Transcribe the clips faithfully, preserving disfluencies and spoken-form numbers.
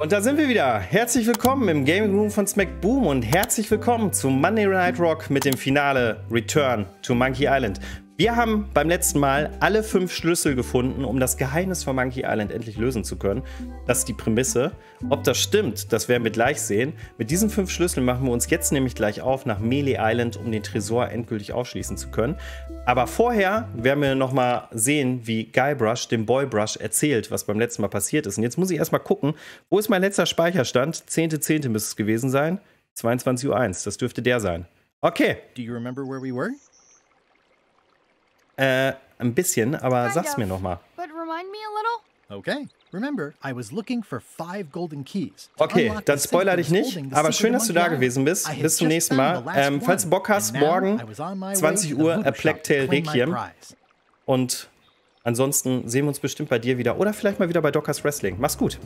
Und da sind wir wieder. Herzlich willkommen im Gaming Room von SmackBoom und herzlich willkommen zu Monday Night Rock mit dem Finale Return to Monkey Island. Wir haben beim letzten Mal alle fünf Schlüssel gefunden, um das Geheimnis von Monkey Island endlich lösen zu können. Das ist die Prämisse. Ob das stimmt, das werden wir gleich sehen. Mit diesen fünf Schlüsseln machen wir uns jetzt nämlich gleich auf nach Melee Island, um den Tresor endgültig aufschließen zu können. Aber vorher werden wir nochmal sehen, wie Guybrush dem Boybrush erzählt, was beim letzten Mal passiert ist. Und jetzt muss ich erstmal gucken, wo ist mein letzter Speicherstand? zehnter zehnter müsste es gewesen sein. zweiundzwanzig Uhr eins, das dürfte der sein. Okay. Do you remember where we were? Äh, ein bisschen, aber sag's mir nochmal. But remind me a little. Okay. Remember, I was looking for five golden keys. Okay, dann spoiler dich nicht, aber schön, dass du da gewesen bist. Bis zum nächsten Mal. Ähm, falls du Bock hast, morgen zwanzig Uhr A Plague Tale Requiem. Und ansonsten sehen wir uns bestimmt bei dir wieder oder vielleicht mal wieder bei Dockers Wrestling. Mach's gut.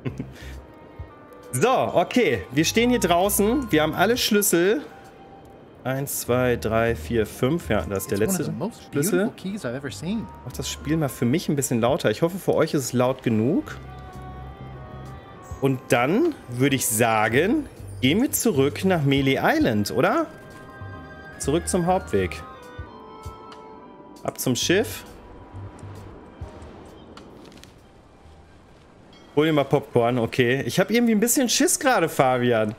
So, okay, wir stehen hier draußen. Wir haben alle Schlüssel. Eins, zwei, drei, vier, fünf. Ja, das ist der letzte Schlüssel. Mach das Spiel mal für mich ein bisschen lauter. Ich hoffe, für euch ist es laut genug. Und dann würde ich sagen, gehen wir zurück nach Melee Island, oder? Zurück zum Hauptweg. Ab zum Schiff. Hol dir mal Popcorn, okay. Ich habe irgendwie ein bisschen Schiss gerade, Fabian.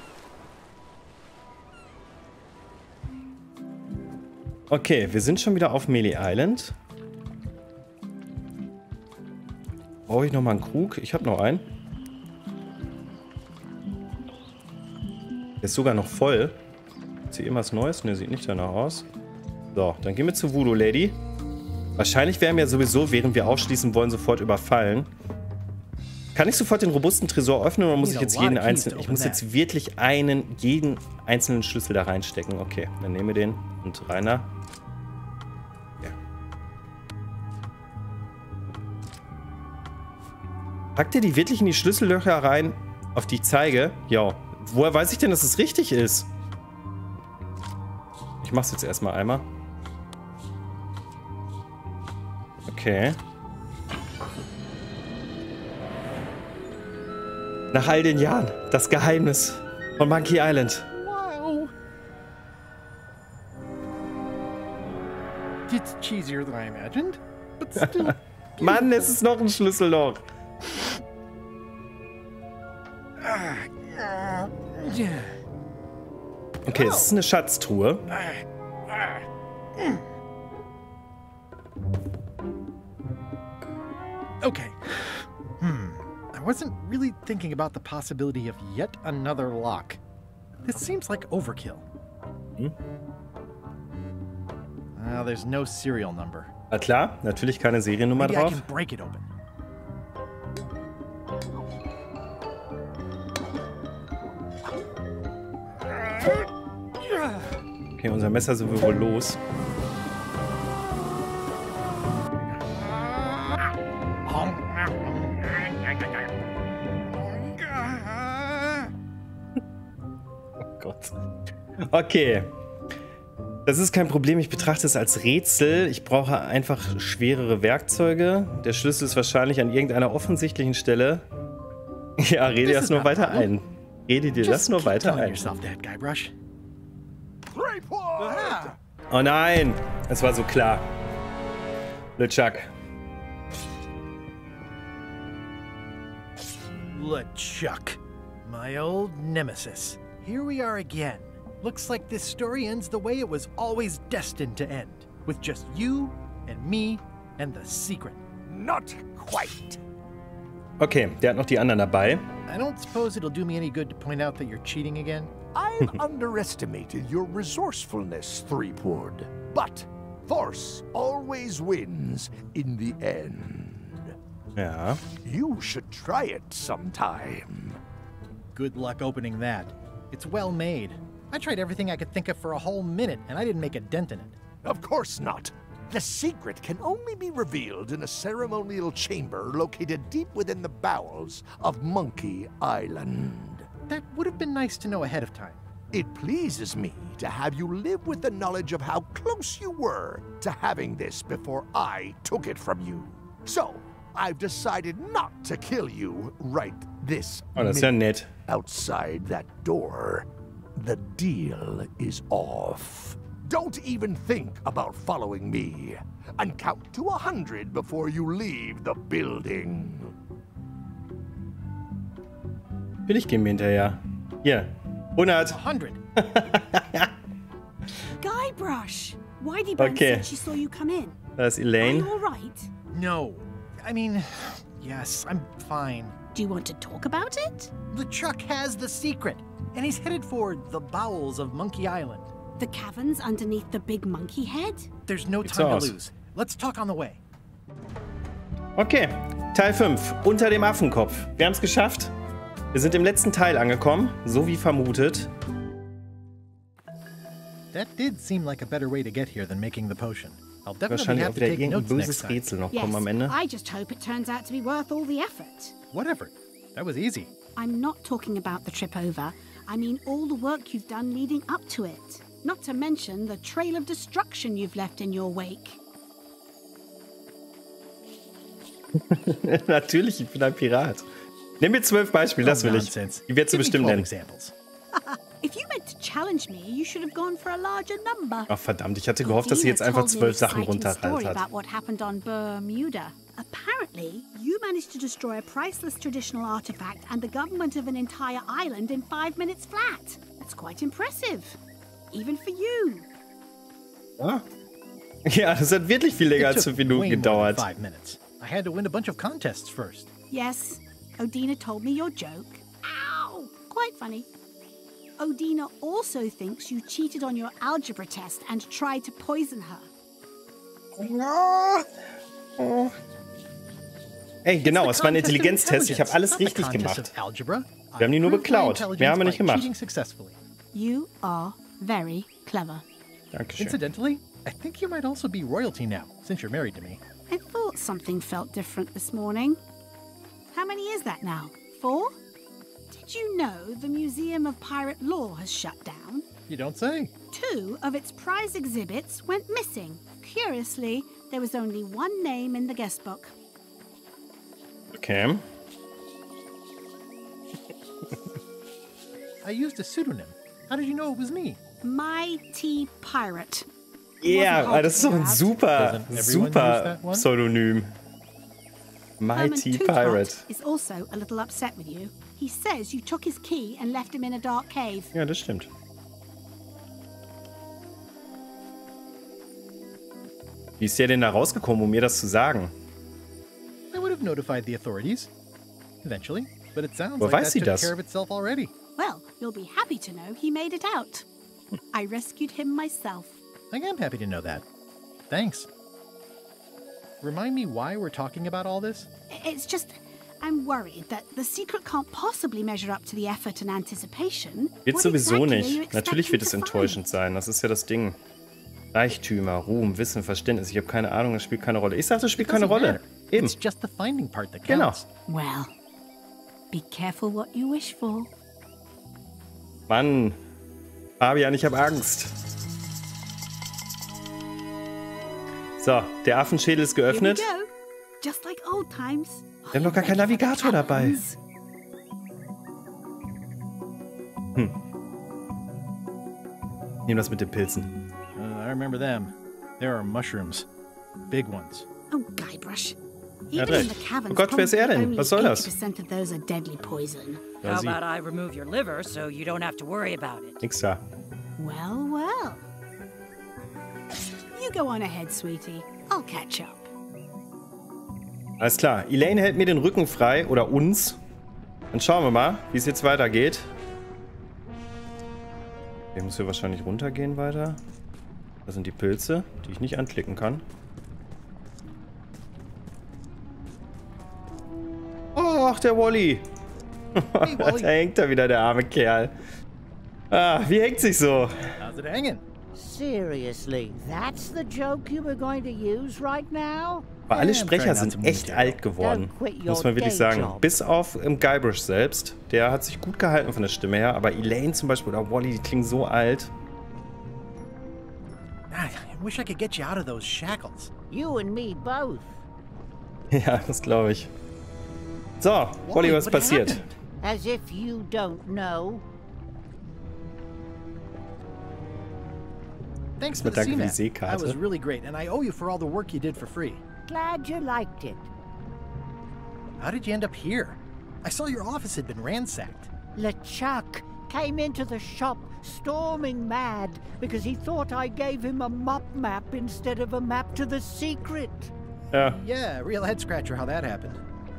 Okay, wir sind schon wieder auf Melee Island. Brauche ich noch mal einen Krug? Ich habe noch einen. Der ist sogar noch voll. Ist hier irgendwas Neues? Ne, sieht nicht danach aus. So, dann gehen wir zu Voodoo Lady. Wahrscheinlich werden wir sowieso, während wir ausschließen wollen, sofort überfallen. Kann ich sofort den robusten Tresor öffnen oder muss ich jetzt jeden einzelnen... Ich muss jetzt wirklich einen, jeden einzelnen Schlüssel da reinstecken. Okay, dann nehmen wir den und Rainer. Packt ihr die wirklich in die Schlüssellöcher rein, auf die ich zeige? Ja. Woher weiß ich denn, dass es richtig ist? Ich mach's jetzt erstmal einmal. Okay. Nach all den Jahren, das Geheimnis von Monkey Island. Wow. It's cheesier than I imagined, but still. Mann, es ist noch ein Schlüsselloch. Okay, es ist eine Schatztruhe. Okay. Hmm. I wasn't really thinking about the possibility of yet another lock. This seems like overkill. Hm? Uh, there's no serial number. Na klar, natürlich keine Seriennummer Maybe drauf. I can break it open. Okay, unser Messer sind wir wohl los. Oh Gott. Okay. Das ist kein Problem, ich betrachte es als Rätsel. Ich brauche einfach schwerere Werkzeuge. Der Schlüssel ist wahrscheinlich an irgendeiner offensichtlichen Stelle. Ja, rede das nur weiter ein. Rede dir das nur weiter ein. Oh nein, es war so klar. LeChuck. LeChuck, my old nemesis. Here we are again. Looks like this story ends the way it was always destined to end, with just you and me and the secret. Not quite. Okay, der hat noch die anderen dabei. I don't suppose it'll do me any good to point out that you're cheating again. I've underestimated your resourcefulness, Threepwood. But force always wins in the end. Ja. You should try it sometime. Good luck opening that. It's well made. I tried everything I could think of for a whole minute, and I didn't make a dent in it. Of course not. The secret can only be revealed in a ceremonial chamber located deep within the bowels of Monkey Island. That would have been nice to know ahead of time. It pleases me to have you live with the knowledge of how close you were to having this before I took it from you. So, I've decided not to kill you right this Oh, das ist ja nett. outside that door, the deal is off. Don't even think about following me, and count to a hundred before you leave the building. Natürlich gehen wir hinterher. Hier, hundert. hundred. Guybrush! Whiteyburn Okay. said she saw you come in. Da ist Are Elaine. you all right? No. I mean, yes, I'm fine. Do you want to talk about it? LeChuck has the secret, and he's headed for the bowels of Monkey Island. The caverns underneath the big monkey head? There's no Sieht's time aus. to lose. Let's talk on the way. Okay, Teil fünf. Unter dem Affenkopf. Wir haben es geschafft. Wir sind im letzten Teil angekommen, so wie vermutet. That did seem like a better way to get here than making the potion. I'll definitely Wahrscheinlich have auch to wieder take irgendein notes next böses time. Rätsel noch Yes, kommen am Ende. I just hope it turns out to be worth all the effort. Whatever. That was easy. I'm not talking about the trip over. I mean all the work you've done leading up to it. Not to mention the trail of destruction you've left in your wake. Natürlich, ich bin ein Pirat. Nimm mir zwölf Beispiele, das will ich. Nonsense. Die wirst du Give me bestimmt twelve nennen. examples. If you meant to challenge me, you should have gone for a larger number. Ach verdammt, ich hatte gehofft, dass sie jetzt Dina einfach told me zwölf an Sachen exciting story runterrallt hat. about what happened on Bermuda. Apparently, you managed to destroy a priceless traditional artifact and the government of an entire island in five minutes flat. That's quite impressive. Even for you. Ja, ja, das hat wirklich viel länger It als took fünf Minuten way more than gedauert. Five minutes. I had to win a bunch of contests first. Yes, Odina told me your joke. Ow! Quite funny. Odina also thinks you cheated on your algebra test and tried to poison her. Ey, genau, es war ein Contest of Intelligenztest. Ich habe intelligence, alles not the richtig contest gemacht. of algebra. Wir haben die nur I proved my beklaut. Mehr haben wir nicht intelligence by gemacht. cheating successfully. You are very clever. Dankeschön. Incidentally, I think you might also be royalty now, since you're married to me. I thought something felt different this morning. How many is that now? Four? Did you know the Museum of Pirate Lore has shut down? You don't say. Two of its prize exhibits went missing. Curiously, there was only one name in the guest book. Okay. I used a pseudonym. How did you know it was me? Mighty Pirate. Ja, yeah, das ist doch ein super, Doesn't everyone use super that one? Pseudonym. Herman Mighty Toothhut Pirate. is also a little upset with you. He says you took his key and left him in a dark cave. Ja, das stimmt. Wie ist der denn da rausgekommen, um mir das zu sagen? I would have notified the authorities. Eventually. But it sounds Woher like weiß that sie took das? care of itself already. Well, you'll be happy to know he made it out. I rescued him myself. I am happy to know that. Thanks. Remind me why we're talking about all this? It's just, I'm worried that the secret can't possibly measure up to the effort and anticipation. Wird What sowieso exactly are you nicht. Natürlich wird es expecting to enttäuschend sein. Das ist ja das Ding. Reichtümer, Ruhm, Wissen, Verständnis. Ich habe keine Ahnung, das spielt keine Rolle. Ich sag, das spielt keine Doesn't Rolle. matter. Eben. It's just the finding part that Genau. counts. find? Well, be careful what you wish for. Mann. Fabian, ich habe Angst. So, der Affenschädel ist Here we geöffnet. go. Just like old times. Wir haben doch gar keinen Navigator dabei. Nehmen das mit den Pilzen. Uh, I remember them. There are mushrooms. Big ones. Oh, Guybrush. Er hat Even in recht. the caverns, Oh Gott, wer ist er denn? only Was soll das? eighty percent of those are deadly poison. Ja, How sie. about I remove your liver so you don't have to worry about it? Nix da. Well, well. You go on ahead, sweetie. I'll catch up. Alles klar. Elaine hält mir den Rücken frei. Oder uns. Dann schauen wir mal, wie es jetzt weitergeht. Hier muss hier wahrscheinlich runtergehen weiter. Das sind die Pilze, die ich nicht anklicken kann. Ach, der Wally. Hey, Da Wally. hängt da wieder der arme Kerl. Ah, wie hängt sich so? How's it hanging? Seriously, that's the joke you were going to use right now? Aber alle Ja, Sprecher I'm trying not sind to echt move alt geworden. Don't quit your Muss man wirklich day sagen. job. Bis auf ähm, Guybrush selbst. Der hat sich gut gehalten von der Stimme her. Aber Elaine zum Beispiel oder Wally, die klingen so alt. Ah, I wish I could get you out of those shackles. You and me both. Ja, das glaube ich. So, Wally, was what passiert? happened? As if you don't know. Thanks for the Danke für die C MAP. Seekarte. That was really great, and I owe you for all the work you did for free. Glad you liked it. How did you end up here? I saw your office had been ransacked. LeChuck came into the shop storming mad because he thought I gave him a mop map instead of a map to the secret. Ja. Yeah, real head scratcher how that happened.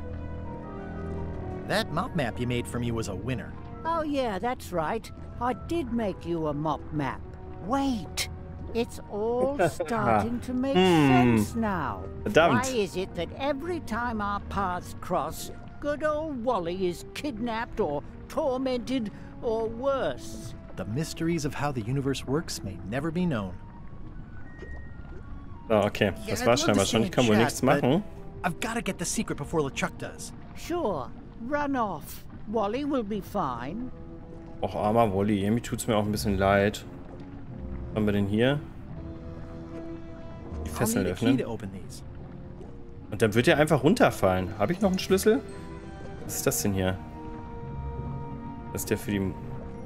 That mop map you made for me was a winner. Oh yeah, that's right. I did make you a mop map. Wait, it's all starting to make sense now. Verdammt. Why is it that every time our paths cross, good old Wally is kidnapped or tormented or worse? The mysteries of how the universe works may never be known. So, okay. Das Yeah, war I'd schnell. love to Wahrscheinlich stay kann in wohl chat, nichts but machen. I've got to get the secret before LeChuck does. Sure, run off. Wally will be fine. Och, armer Wally. Irgendwie tut's mir auch ein bisschen leid. Was haben wir denn hier? Die I'll Fesseln need a key to öffnen. open these. Und dann wird er einfach runterfallen. Habe ich noch einen Schlüssel? Was ist das denn hier? Das ist der für die...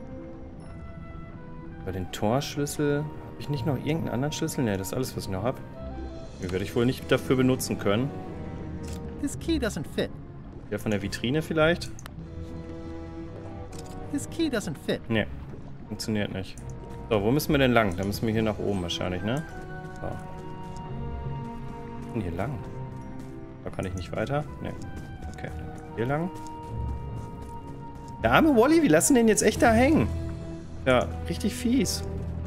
Bei den Torschlüssel... Habe ich nicht noch irgendeinen anderen Schlüssel? Ne, das ist alles, was ich noch habe. Den werde ich wohl nicht dafür benutzen können. This key doesn't fit. Der von der Vitrine vielleicht? This key doesn't fit. Ne, funktioniert nicht. So, wo müssen wir denn lang? Da müssen wir hier nach oben wahrscheinlich, ne? So. Und hier lang? Da kann ich nicht weiter? Ne. Okay, hier lang. Der arme Wally, wir lassen den jetzt echt da hängen. Ja, richtig fies.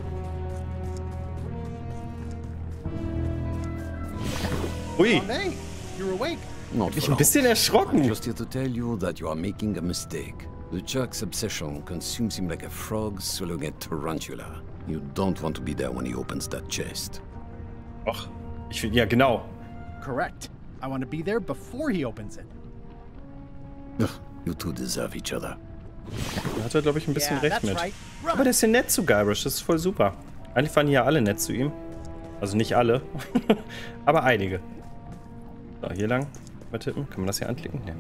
Ui, Oh, hey, you're awake. Not ich for ein bisschen long. I'm erschrocken. just here to tell you that you are making a mistake. LeChuck's obsession consumes him like a frog swallowing a tarantula. You don't want to be there when he opens that chest. Och, ich finde, ja genau. Correct. I want to be there before he opens it. Ugh, you two deserve each other. Da hat er, glaube ich, ein bisschen Yeah, recht that's mit. right. Aber der ist ja nett zu Guybrush, das ist voll super. Eigentlich waren hier alle nett zu ihm. Also nicht alle, aber einige. So, hier lang. Mal tippen. Kann man das hier anklicken? Nee.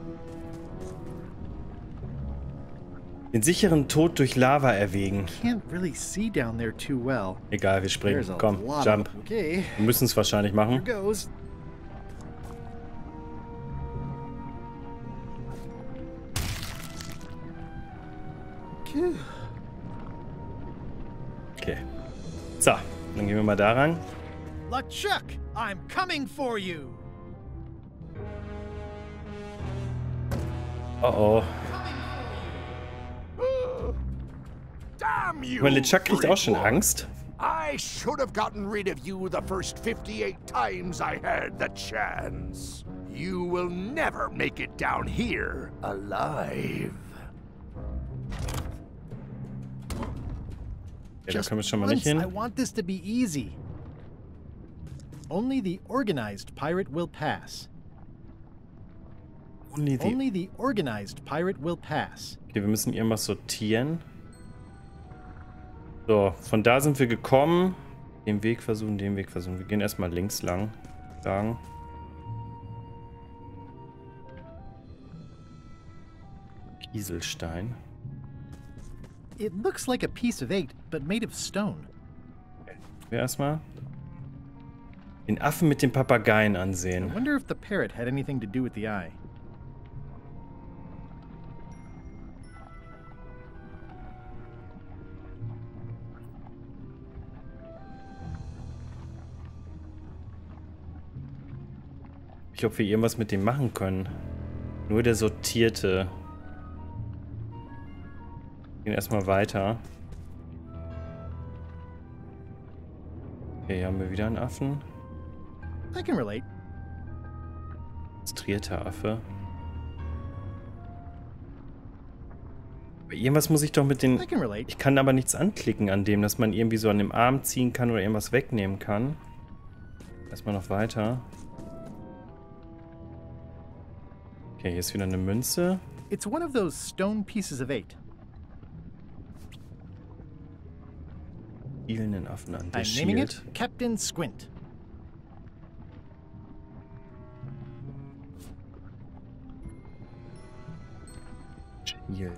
Den sicheren Tod durch Lava erwägen. Can't really see down there too well. Egal, wir springen. There's a Komm, lot jump. of them. Okay, Wir müssen es wahrscheinlich here machen. goes. Phew. Okay. So, dann gehen wir mal da ran. LeChuck, I'm coming for you. Oh oh. Damn you! Weil LeChuck kriegt auch schon Freakwood. Angst. I should have gotten rid of you the first fifty-eight times I had the chance. You will never make it down here alive. Ja, da Just können wir schon mal nicht once, I hin. want this to be easy. Only the organized pirate will pass. Only the Only the organized pirate will pass. Okay, wir müssen irgendwas sortieren. So, von da sind wir gekommen. Den Weg versuchen, den Weg versuchen. Wir gehen erstmal links lang. Sagen. Kieselstein. It looks like a piece of eight, but made of stone. Wir erstmal den Affen mit den Papageien I ansehen. wonder if the parrot had anything to do with the eye. Ich ob wir irgendwas mit dem machen können. Nur der sortierte. Gehen erstmal weiter. Okay, hier haben wir wieder einen Affen. I can relate. Illustrierter Affe. Aber irgendwas muss ich doch mit den... I can relate. Ich kann aber nichts anklicken an dem, dass man irgendwie so an dem Arm ziehen kann oder irgendwas wegnehmen kann. Erstmal noch weiter. Okay, hier ist wieder eine Münze. It's one of those stone pieces of eight. Spielenden Affen an. Der I'm naming it Shield. Captain Squint. Hier.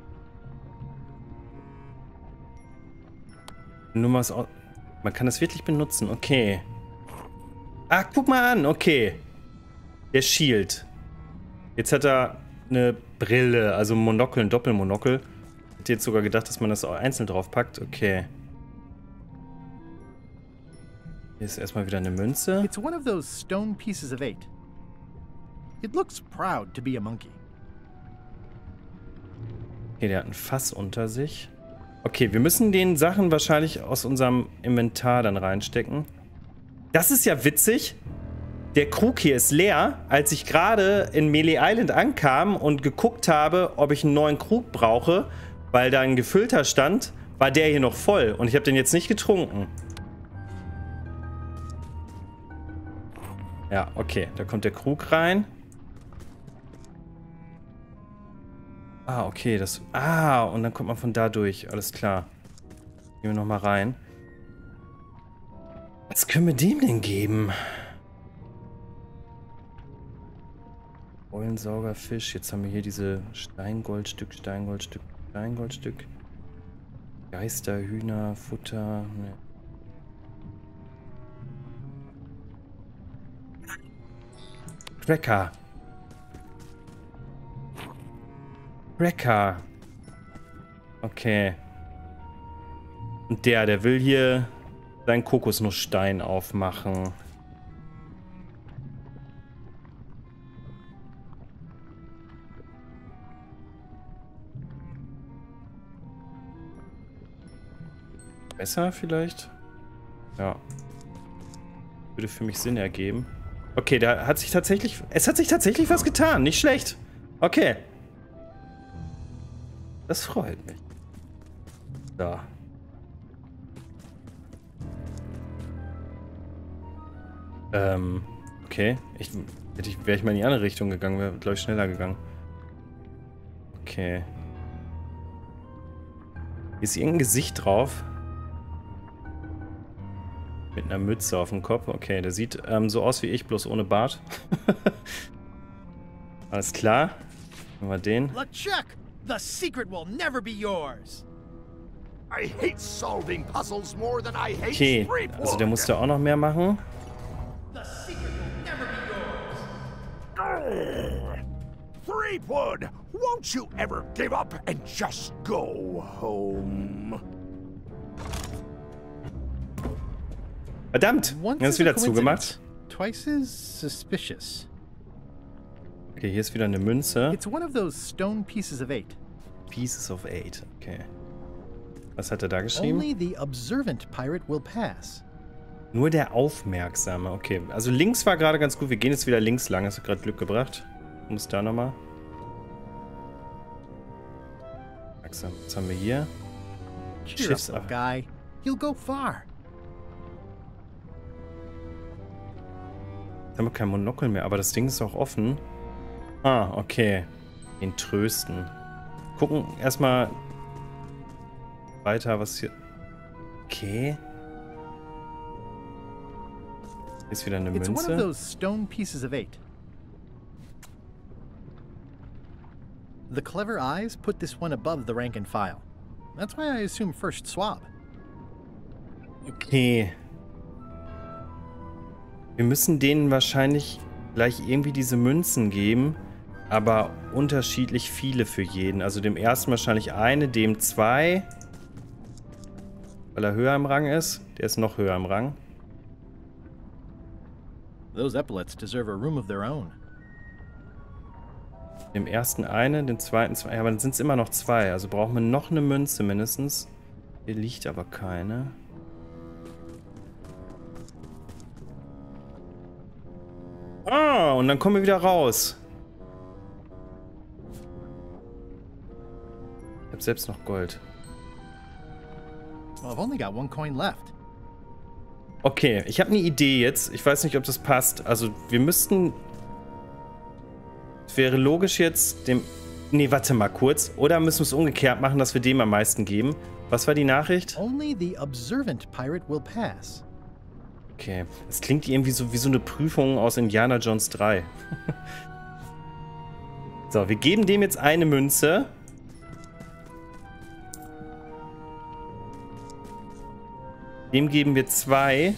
Nur mal so. Man kann das wirklich benutzen. Okay. Ah, guck mal an. Okay. Der Shield. Jetzt hat er eine Brille, also ein Monokel, ein Doppelmonokel. Ich hätte jetzt sogar gedacht, dass man das auch einzeln drauf packt. Okay. Hier ist erstmal wieder eine Münze. It's one of those stone pieces of eight. It looks proud to be a monkey. Okay, der hat ein Fass unter sich. Okay, wir müssen den Sachen wahrscheinlich aus unserem Inventar dann reinstecken. Das ist ja witzig. Der Krug hier ist leer. Als ich gerade in Melee Island ankam und geguckt habe, ob ich einen neuen Krug brauche, weil da ein gefüllter stand, war der hier noch voll. Und ich habe den jetzt nicht getrunken. Ja, okay. Da kommt der Krug rein. Ah, okay, das... Ah, und dann kommt man von da durch. Alles klar. Gehen wir nochmal rein. Was können wir dem denn geben? Eulensauger, Fisch. Jetzt haben wir hier diese Steingoldstück, Steingoldstück, Steingoldstück. Geister, Hühner, Futter. Ne. Cracker. Cracker. Okay. Und der, der will hier seinen Kokosnussstein aufmachen. Besser vielleicht? Ja. Würde für mich Sinn ergeben. Okay, da hat sich tatsächlich... Es hat sich tatsächlich was getan. Nicht schlecht. Okay. Das freut mich. So. Ähm, okay. Ich, hätte ich, wäre ich mal in die andere Richtung gegangen, wäre, glaube ich, schneller gegangen. Okay. Hier ist irgendein Gesicht drauf. Mit einer Mütze auf dem Kopf. Okay, der sieht ähm, so aus wie ich, bloß ohne Bart. Alles klar. Nehmen wir den. LeChuck, the secret will never be yours. I hate solving puzzles more than I hate Okay, also der musste auch noch mehr machen. The secret will never be yours. Threepwood, won't you ever give up and just go home? Verdammt, Once er ist is a wieder coincidence. zugemacht. Twice is suspicious. Okay, hier ist wieder eine Münze. It's one of those stone pieces of eight. Pieces of eight, okay. Was hat er da geschrieben? Only the observant pirate will pass. Nur der Aufmerksame, okay. Also links war gerade ganz gut. Wir gehen jetzt wieder links lang. Hast du gerade Glück gebracht? Muss da nochmal. Was haben wir hier? Cheer up, little guy. You'll go far. Jetzt haben wir kein Monokel mehr, aber das Ding ist auch offen. Ah, okay. Den trösten. Gucken erstmal weiter, was hier... Okay. Hier ist wieder eine It's one of Münze. those stone pieces of eight. The clever eyes put this one above the rank and file. That's why I assume first swab. Okay. Wir müssen denen wahrscheinlich gleich irgendwie diese Münzen geben, aber unterschiedlich viele für jeden. Also dem ersten wahrscheinlich eine, dem zwei, weil er höher im Rang ist. Der ist noch höher im Rang. Those epaulets deserve a room of their own. Dem ersten eine, dem zweiten zwei. Ja, aber dann sind es immer noch zwei. Also brauchen wir noch eine Münze mindestens. Hier liegt aber keine. Ah, und dann kommen wir wieder raus. Ich hab selbst noch Gold. Well, I've only got one coin left. Okay, ich habe eine Idee jetzt. Ich weiß nicht, ob das passt. Also, wir müssten... Es wäre logisch jetzt dem... Nee, warte mal kurz. Oder müssen wir es umgekehrt machen, dass wir dem am meisten geben? Was war die Nachricht? Only the observant pirate will pass. Okay, es klingt irgendwie so wie so eine Prüfung aus Indiana Jones drei. So, wir geben dem jetzt eine Münze. Dem geben wir zwei.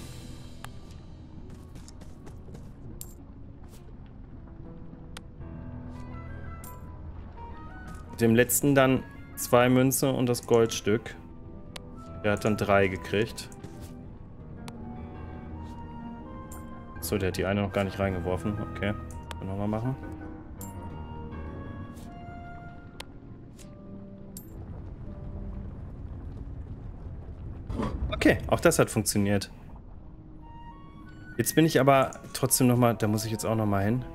Dem letzten dann zwei Münze und das Goldstück. Der hat dann drei gekriegt. So, der hat die eine noch gar nicht reingeworfen. Okay, können wir mal machen. Okay, auch das hat funktioniert. Jetzt bin ich aber trotzdem nochmal, da muss ich jetzt auch nochmal hin.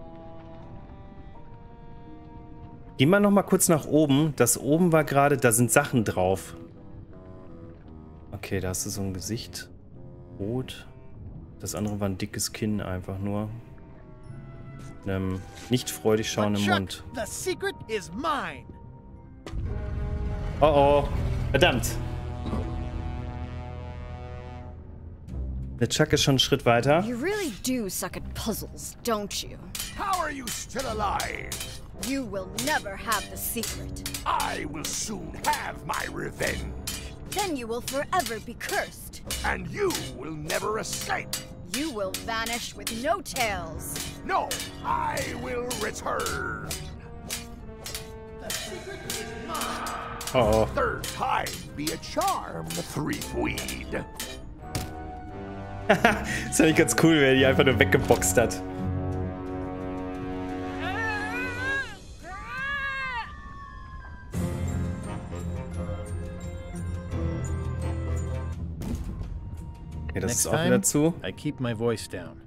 Geh mal nochmal kurz nach oben. Das oben war gerade, da sind Sachen drauf. Okay, da hast du so ein Gesicht. Rot. Das andere war ein dickes Kinn einfach nur. Einem nicht freudig schauenden Mund. Oh oh. Verdammt. Der Chuck ist schon einen Schritt weiter. You really do suck at puzzles, don't you? How are you still alive? You will never have the secret. I will soon have my revenge. Then you will forever be cursed. And you will never escape. You will vanish with no tails. No, I will return. Oh oh. Third time be a charm, Threepweed. Ist ja nicht ganz cool, wenn er die einfach nur weggeboxt hat. Okay, das ist auch wieder zu. I keep my voice down.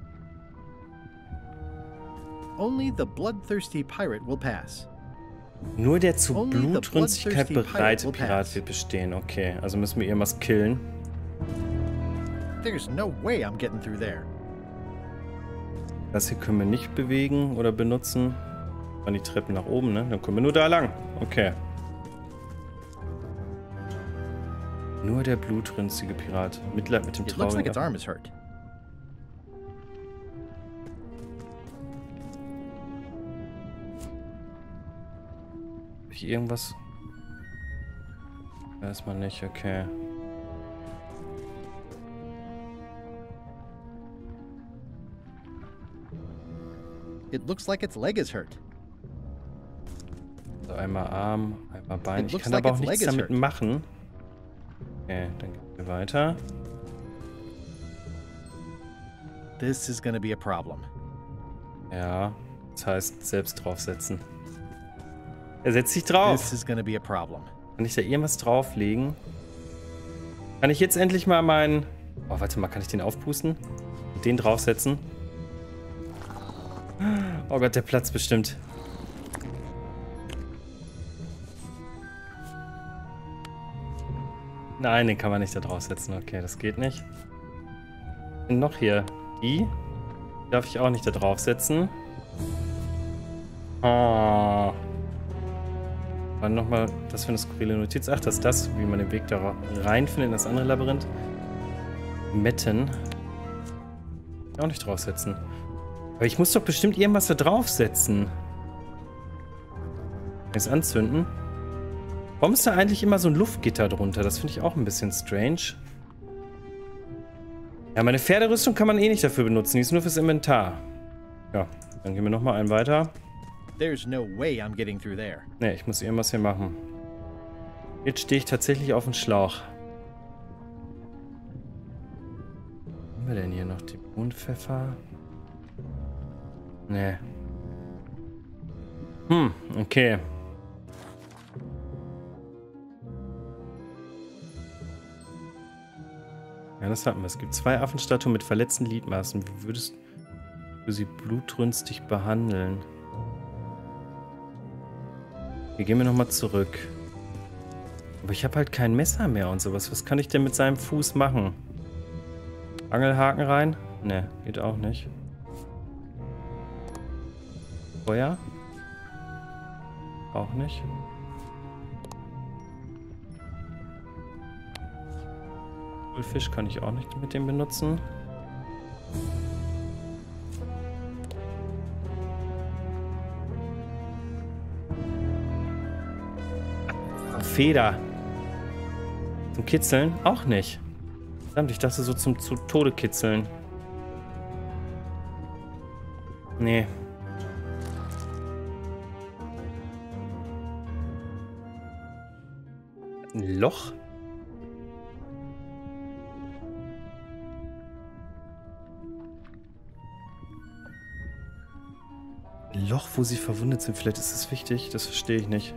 Only the bloodthirsty pirate will pass. Nur der zu Only the Blutrünstigkeit bloodthirsty bereite pirate will Pirat pass. wird bestehen. Okay, also müssen wir irgendwas killen. There's no way I'm getting through there. Das hier können wir nicht bewegen oder benutzen. An die Treppen nach oben, ne? Dann kommen wir nur da lang. Okay. Nur der blutrünstige Pirat. Mitleid mit dem It looks like its traurigen. arm is hurt. Hab ich irgendwas? Erstmal nicht, okay. It looks like its leg is hurt. So, einmal Arm, einmal Bein. It Ich looks kann like aber auch its nichts leg is damit hurt. machen. Okay, dann gehen wir weiter. This is gonna be a problem. Ja, das heißt selbst draufsetzen. Er setzt sich drauf. This is gonna be a problem. Kann ich da irgendwas drauflegen? Kann ich jetzt endlich mal meinen... Oh, warte mal, kann ich den aufpusten? Und den draufsetzen? Oh Gott, der Platz bestimmt. Nein, den kann man nicht da draufsetzen. Okay, das geht nicht. Und noch hier. Die darf ich auch nicht da draufsetzen. Ah. War nochmal das für eine skurrile Notiz. Ach, das ist das, wie man den Weg da reinfindet in das andere Labyrinth. Metten. Auch nicht draufsetzen. Aber ich muss doch bestimmt irgendwas da draufsetzen. Jetzt anzünden. Warum ist da eigentlich immer so ein Luftgitter drunter? Das finde ich auch ein bisschen strange. Ja, meine Pferderüstung kann man eh nicht dafür benutzen. Die ist nur fürs Inventar. Ja, dann gehen wir nochmal einen weiter. There's no way I'm getting through there. Ne, ich muss irgendwas hier machen. Jetzt stehe ich tatsächlich auf dem Schlauch. Was haben wir denn hier noch? Die Mondpfeffer? Ne. Hm, okay. Ja, das hatten wir. Es gibt zwei Affenstatuen mit verletzten Gliedmaßen. Wie würdest du sie blutrünstig behandeln? Hier gehen wir nochmal zurück. Aber ich habe halt kein Messer mehr und sowas. Was kann ich denn mit seinem Fuß machen? Angelhaken rein? Ne, geht auch nicht. Feuer? Auch nicht. Fisch kann ich auch nicht mit dem benutzen. Feder. Zum Kitzeln? Auch nicht. Verdammt, ich dachte so zum zu Tode kitzeln. Nee. Ein Loch? Ein Loch, wo sie verwundet sind. Vielleicht ist das wichtig. Das verstehe ich nicht.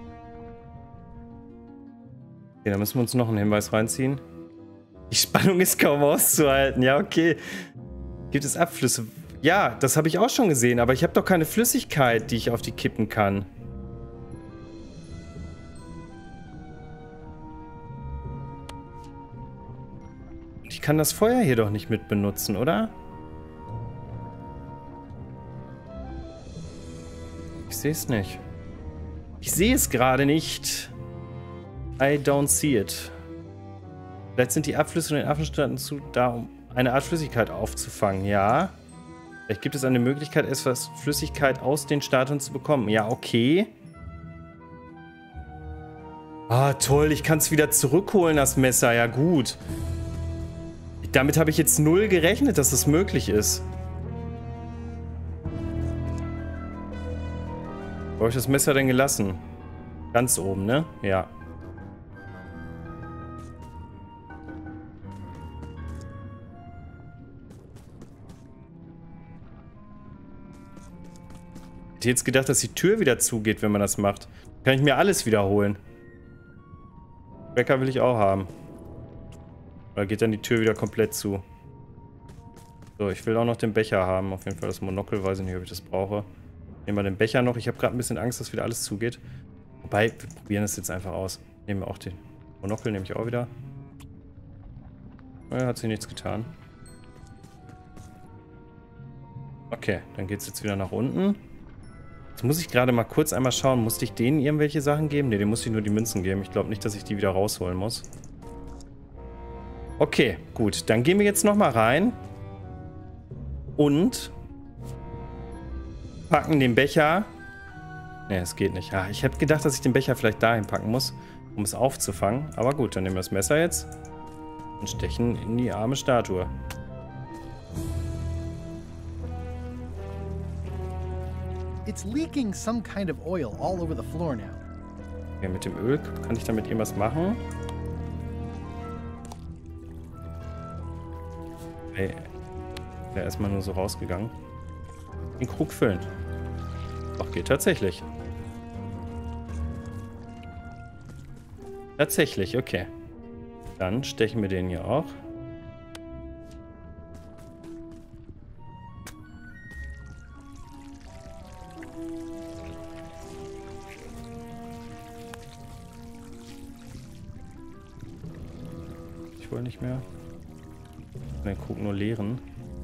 Okay, da müssen wir uns noch einen Hinweis reinziehen. Die Spannung ist kaum auszuhalten. Ja, okay. Gibt es Abflüsse? Ja, das habe ich auch schon gesehen. Aber ich habe doch keine Flüssigkeit, die ich auf die kippen kann. Ich kann das Feuer hier doch nicht mit benutzen, oder? Ich sehe es nicht. Ich sehe es gerade nicht. I don't see it. Vielleicht sind die Abflüsse in den Affenstaaten zu da, um eine Art Flüssigkeit aufzufangen. Ja. Vielleicht gibt es eine Möglichkeit, etwas Flüssigkeit aus den Statuen zu bekommen. Ja, okay. Ah, toll. Ich kann es wieder zurückholen, das Messer. Ja, gut. Damit habe ich jetzt null gerechnet, dass das möglich ist. Wo habe ich das Messer denn gelassen? Ganz oben, ne? Ja. Ich hätte jetzt gedacht, dass die Tür wieder zugeht, wenn man das macht. Kann ich mir alles wiederholen. Wecker will ich auch haben. Oder geht dann die Tür wieder komplett zu? So, ich will auch noch den Becher haben. Auf jeden Fall das Monokel. Weiß ich nicht, ob ich das brauche. Nehmen wir den Becher noch. Ich habe gerade ein bisschen Angst, dass wieder alles zugeht. Wobei, wir probieren das jetzt einfach aus. Nehmen wir auch den Monokel, nehme ich auch wieder. Naja, hat sich nichts getan. Okay, dann geht es jetzt wieder nach unten. Jetzt muss ich gerade mal kurz einmal schauen. Musste ich denen irgendwelche Sachen geben? Ne, denen musste ich nur die Münzen geben. Ich glaube nicht, dass ich die wieder rausholen muss. Okay, gut. Dann gehen wir jetzt nochmal rein. Und packen den Becher. Ne, es geht nicht. Ah, ich hätte gedacht, dass ich den Becher vielleicht dahin packen muss, um es aufzufangen. Aber gut, dann nehmen wir das Messer jetzt und stechen in die arme Statue. It's leaking some kind of oil all over the floor now. Okay, mit dem Öl kann ich damit irgendwas machen. Hey, wäre erstmal nur so rausgegangen. Den Krug füllen. Ach, geht tatsächlich. Tatsächlich, okay. Dann stechen wir den hier auch. Ich will nicht mehr. Den Krug nur leeren.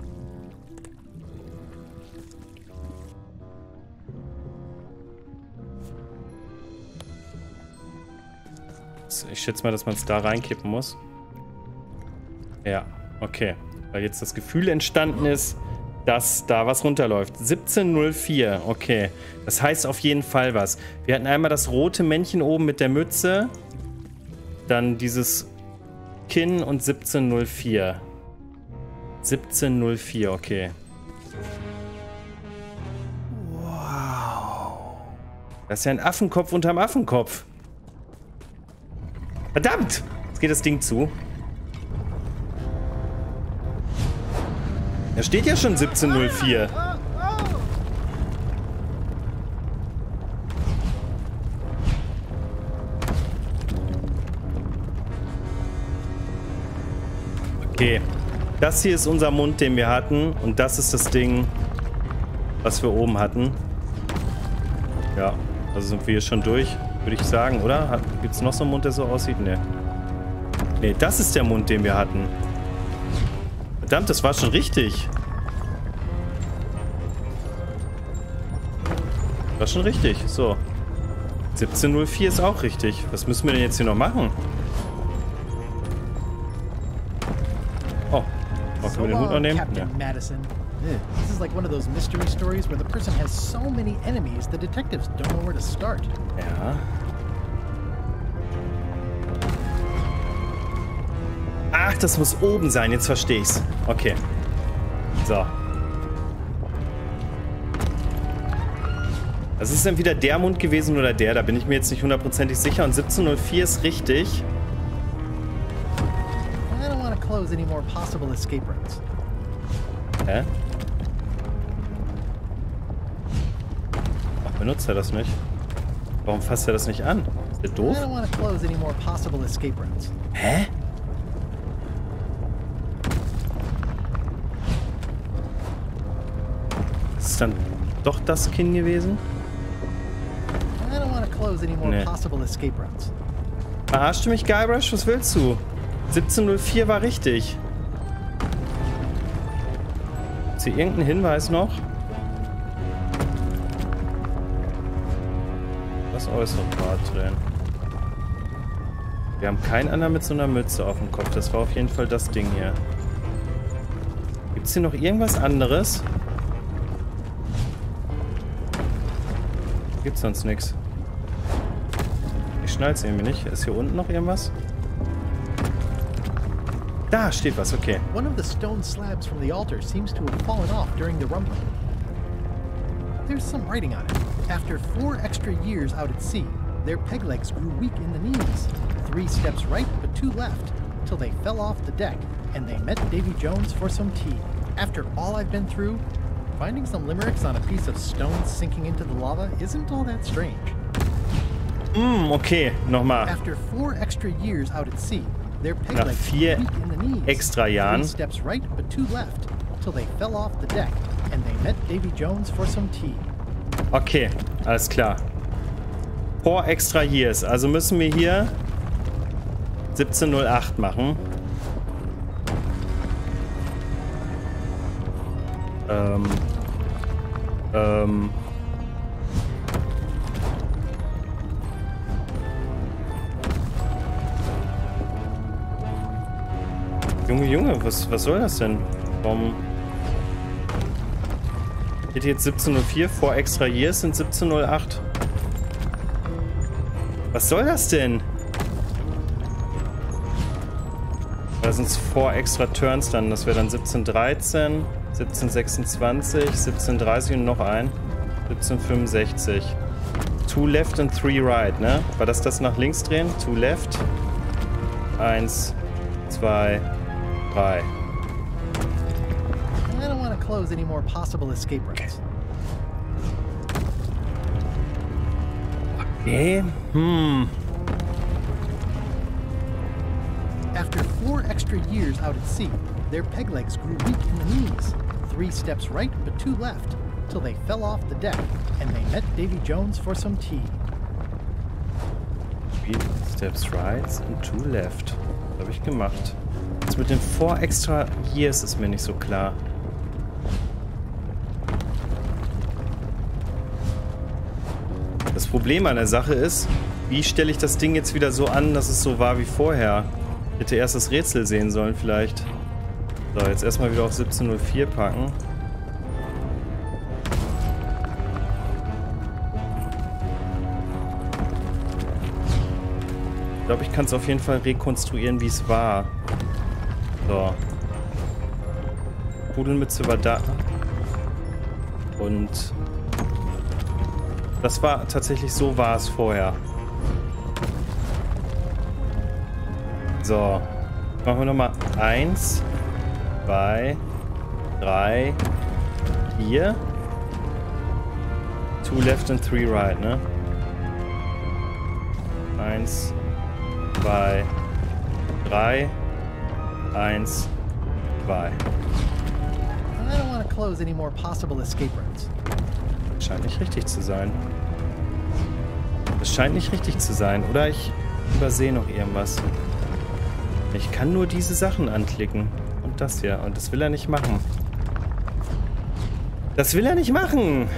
Ich schätze mal, dass man es da reinkippen muss. Ja, okay. Weil jetzt das Gefühl entstanden ist, dass da was runterläuft. siebzehn null vier, okay. Das heißt auf jeden Fall was. Wir hatten einmal das rote Männchen oben mit der Mütze. Dann dieses Kinn und siebzehn null vier. siebzehn null vier, okay. Wow. Das ist ja ein Affenkopf unterm Affenkopf. Verdammt! Jetzt geht das Ding zu. Da steht ja schon siebzehn null vier. Okay. Das hier ist unser Mund, den wir hatten. Und das ist das Ding, was wir oben hatten. Ja, also sind wir hier schon durch, würde ich sagen, oder? Gibt es noch so einen Mund, der so aussieht? Ne. Ne, das ist der Mund, den wir hatten. Verdammt, das war schon richtig. War schon richtig, so. siebzehn null vier ist auch richtig. Was müssen wir denn jetzt hier noch machen? Oh. Oh, können wir den Hut noch nehmen? Captain Ja. Madison. Ugh, this is like one of those mystery stories where the person has so many enemies the detectives don't know where to start. Ja. Ah, Ach, das muss oben sein. Jetzt verstehe ich's. Okay. So. Das ist entweder der Mund gewesen oder der. Da bin ich mir jetzt nicht hundertprozentig sicher. Und siebzehn null vier ist richtig. I don't want to close any more possible escape routes. Hä? Ach, benutzt er das nicht? Warum fasst er das nicht an? Ist der doof? I don't want to close any more possible escape routes. Hä? Ist dann doch das Skin gewesen? I don't want to close any more Nee. possible escape routes. Verarscht du mich, Guybrush? Was willst du? siebzehn null vier war richtig. Ist hier irgendein Hinweis noch? Das äußere Rad drehen. Wir haben keinen anderen mit so einer Mütze auf dem Kopf. Das war auf jeden Fall das Ding hier. Gibt es hier noch irgendwas anderes? Gibt's sonst nichts. Ich schnall's irgendwie nicht. Ist hier unten noch irgendwas? Da steht was, okay. One of the stone slabs from the altar seems to have fallen off during the rumbling. There's some writing on it. After four extra years out at sea, their peg legs grew weak in the knees. Three steps right, but two left, till they fell off the deck, and they met Davy Jones for some tea. After all I've been through, finding some limericks on a piece of stone sinking into the lava isn't all that strange. Mm, okay, nochmal. After four extra years out at sea, their peg Nach legs vier grew weak in the knees. extra Jahren. Three steps right, but two left, till they fell off the deck, and they met Davy Jones for some tea. Okay, alles klar. Four extra years. Also müssen wir hier siebzehn null acht machen. Ähm. Ähm. Junge, Junge, was, was soll das denn? Warum... Geht jetzt siebzehn null vier, vor extra years sind siebzehn null acht. Was soll das denn? Da sind es vor extra turns dann. Das wäre dann siebzehn dreizehn, siebzehn sechsundzwanzig, siebzehn dreißig und noch ein. siebzehn fünfundsechzig. Two left and three right, ne? War das das nach links drehen? Two left. Eins, zwei, drei. I don't want to close any more possible escape routes. Okay. Hm. After four extra years out at sea, their peg legs grew weak in the knees. Three steps right, but two left, till they fell off the deck, and they met Davy Jones for some tea. Three steps right and two left. Das habe ich gemacht. Das mit den four extra years ist mir nicht so klar. Das Problem an der Sache ist, wie stelle ich das Ding jetzt wieder so an, dass es so war wie vorher? Ich hätte erst das Rätsel sehen sollen vielleicht. So, jetzt erstmal wieder auf siebzehn null vier packen. Ich glaube, ich kann es auf jeden Fall rekonstruieren, wie es war. So. Pudelmütze war da. Und das war tatsächlich, so war es vorher. So. Machen wir nochmal eins, zwei, drei, vier. Two left and three right, ne? Eins, zwei, drei, eins, zwei. I don't want to close any more possible escape routes. Scheint nicht richtig zu sein. Das scheint nicht richtig zu sein. Oder ich übersehe noch irgendwas. Ich kann nur diese Sachen anklicken. Und das hier. Und das will er nicht machen. Das will er nicht machen!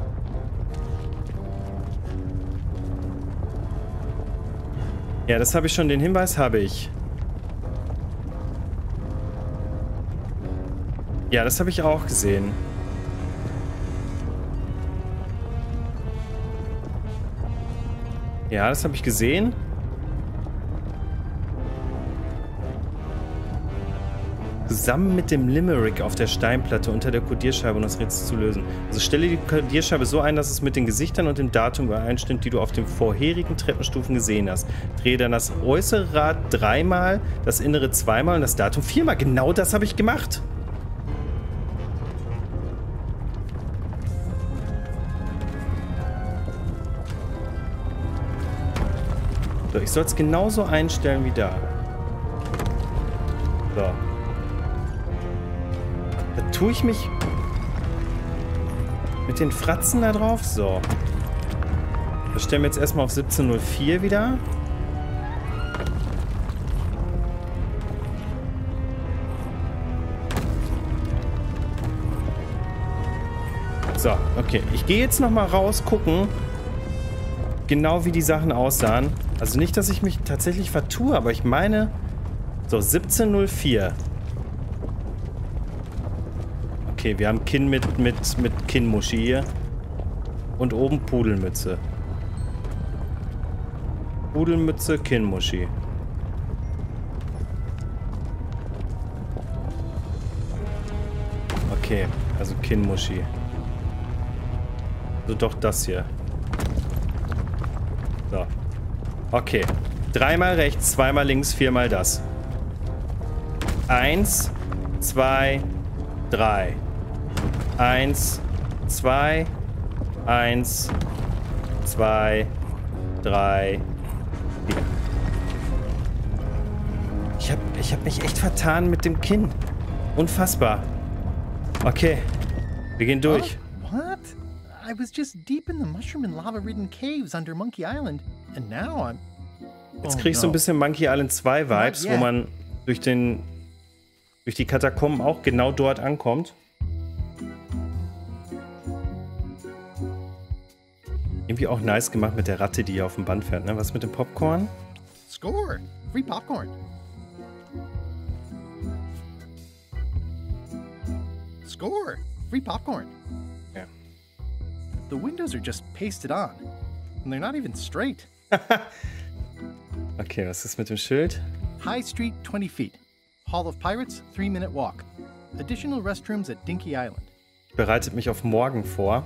Ja, das habe ich schon. Den Hinweis habe ich. Ja, das habe ich auch gesehen. Ja, das habe ich gesehen. zusammen mit dem Limerick auf der Steinplatte unter der Kodierscheibe, um das Rätsel zu lösen. Also stelle die Kodierscheibe so ein, dass es mit den Gesichtern und dem Datum übereinstimmt, die du auf den vorherigen Treppenstufen gesehen hast. Drehe dann das äußere Rad dreimal, das innere zweimal und das Datum viermal. Genau das habe ich gemacht. So, ich soll es genauso einstellen wie da. So. Da tue ich mich mit den Fratzen da drauf. So. Das stellen wir jetzt erstmal auf siebzehn null vier wieder. So, okay. Ich gehe jetzt nochmal raus, gucken, genau wie die Sachen aussahen. Also nicht, dass ich mich tatsächlich vertue, aber ich meine... So, siebzehn null vier. Okay, wir haben Kinn mit, mit, mit Kinnmuschi hier. Und oben Pudelmütze. Pudelmütze, Kinnmuschi. Okay, also Kinnmuschi. So, doch das hier. So. Okay. Dreimal rechts, zweimal links, viermal das. Eins, zwei, drei. Eins, zwei, eins, zwei, drei, vier. Ich hab, ich hab mich echt vertan mit dem Kinn. Unfassbar. Okay. Wir gehen durch. What? I was just deep in the mushroom and lava-ridden caves under Monkey Island. And now I'm... Jetzt krieg ich so ein bisschen Monkey Island zwei Vibes, wo man durch den durch die Katakomben auch genau dort ankommt. Irgendwie auch nice gemacht mit der Ratte, die hier auf dem Band fährt, ne? Was mit dem Popcorn? Score! Free popcorn. Score! Free popcorn. Ja. The windows are just pasted on. And they're not even straight. Okay, was ist mit dem Schild? High Street, twenty feet. Hall of Pirates, three minute walk. Additional restrooms at Dinky Island. Bereitet mich auf morgen vor.